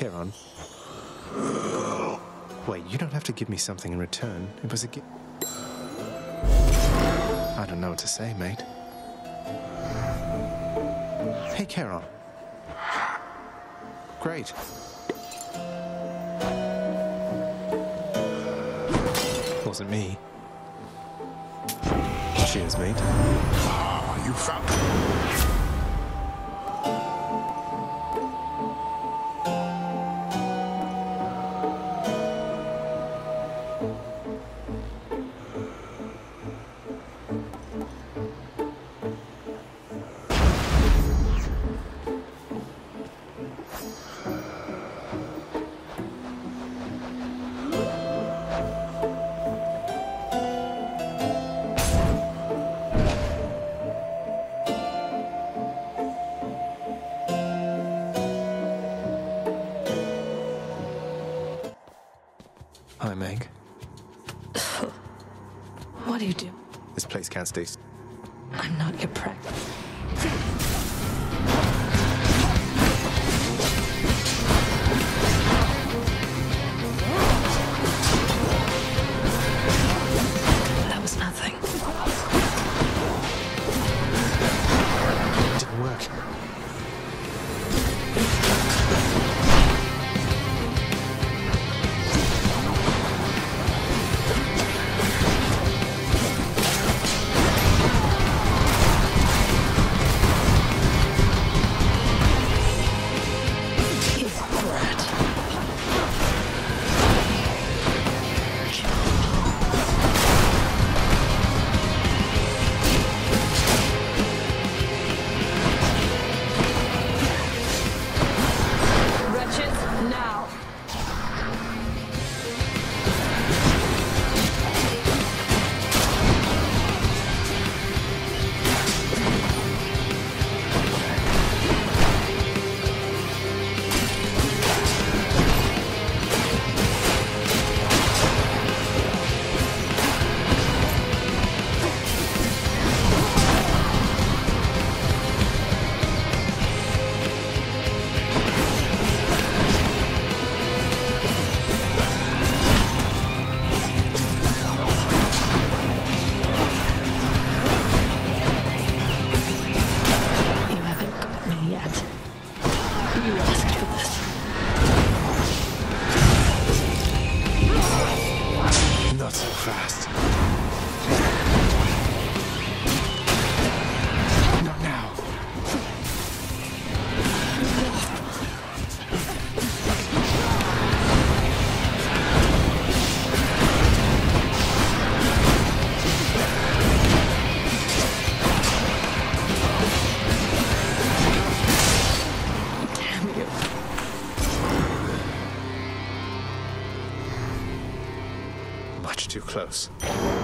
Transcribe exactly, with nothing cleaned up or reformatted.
Charon. Wait, you don't have to give me something in return. It was a gift. I don't know what to say, mate. Hey, Charon. Great. Wasn't me. Cheers, mate. Ah, you found it. Hi, Meg. What do you do? This place can't stay. s- I'm not your practice. That was nothing. It didn't work. He's a brat. Wretches, now! You haven't got me yet. You asked for this. Not so fast. Not now. Damn you. Much too close.